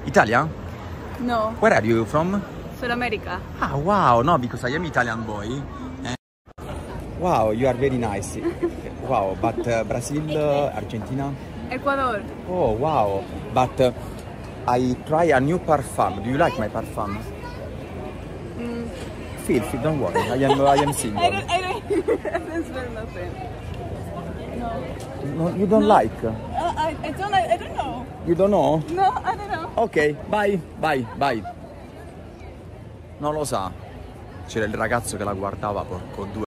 Italia? No, Where are you from? South America. Ah, wow, no, because I am Italian boy. Wow, you are very nice. Wow, but Brazil, Argentina? Ecuador. Oh, wow. But I try a new parfum. Do you like my parfum? Feel, don't worry. I am single. I don't smell nothing. No, you don't like? I don't know. You don't know? No, I don't know. Ok, bye. Non lo sa. C'era il ragazzo che la guardava, porco due.